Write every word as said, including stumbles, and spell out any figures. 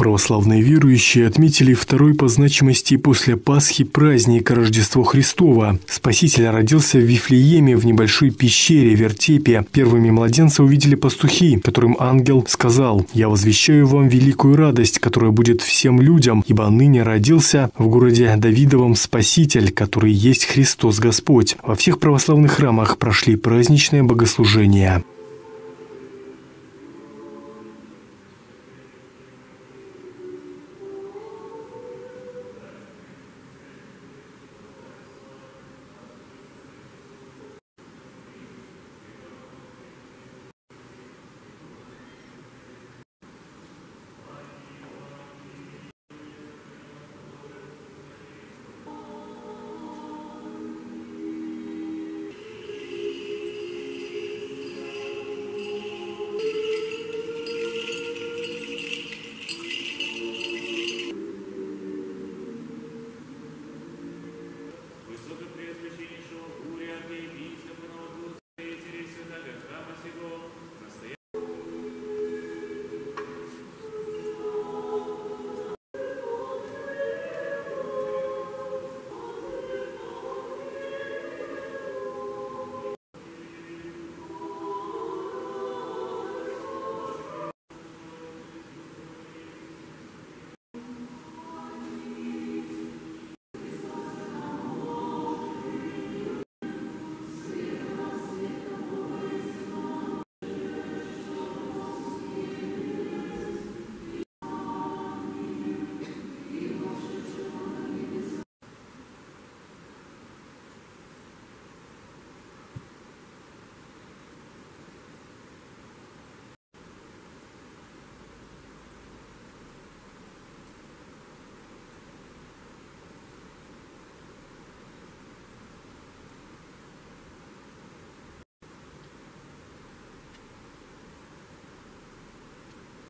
Православные верующие отметили второй по значимости после Пасхи праздник Рождество Христово. Спаситель родился в Вифлееме в небольшой пещере, вертепе. Первыми младенца увидели пастухи, которым ангел сказал: «Я возвещаю вам великую радость, которая будет всем людям, ибо ныне родился в городе Давидовом Спаситель, который есть Христос Господь». Во всех православных храмах прошли праздничные богослужения.